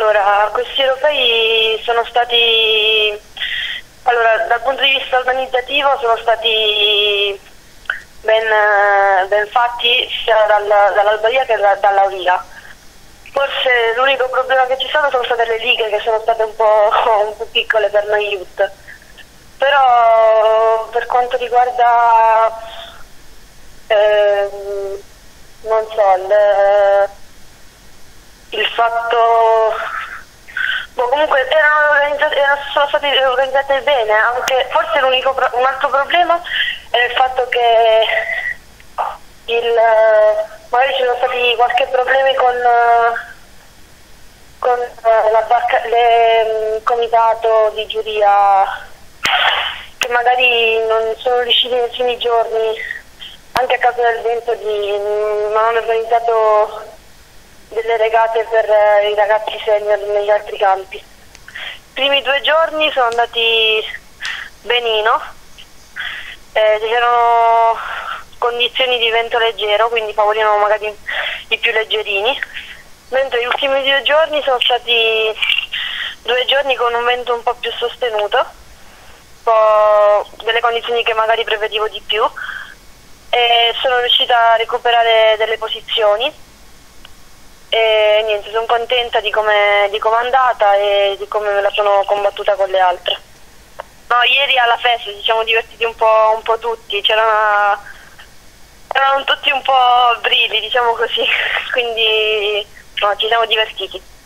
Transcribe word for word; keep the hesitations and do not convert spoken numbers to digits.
Allora, questi europei sono stati, allora, dal punto di vista organizzativo sono stati ben, ben fatti sia dal, dall'Albania che da, dalla U I A. Forse l'unico problema che c'è stato sono state le lighe, che sono state un po', un po' piccole per noi youth. Però per quanto riguarda, ehm, non so, il, il fatto... Boh, comunque erano, organizzate, erano sono state organizzate bene, anche forse l'unico pro, un altro problema è il fatto che il, magari ci sono stati qualche problemi con, con la barca, le, il comitato di giuria, che magari non sono riusciti nei primi giorni, anche a causa del vento, di non hanno organizzato delle regate per i ragazzi senior negli altri campi. I primi due giorni sono andati benino, eh, c'erano condizioni di vento leggero, quindi favorivano magari i più leggerini, mentre gli ultimi due giorni sono stati due giorni con un vento un po' più sostenuto, un po' delle condizioni che magari prevedivo di più, e sono riuscita a recuperare delle posizioni. E niente, sono contenta di come di come è andata e di come me la sono combattuta con le altre. No, ieri alla festa ci siamo divertiti un po', un po' tutti, c'erano erano tutti un po' brilli, diciamo così, quindi no, ci siamo divertiti.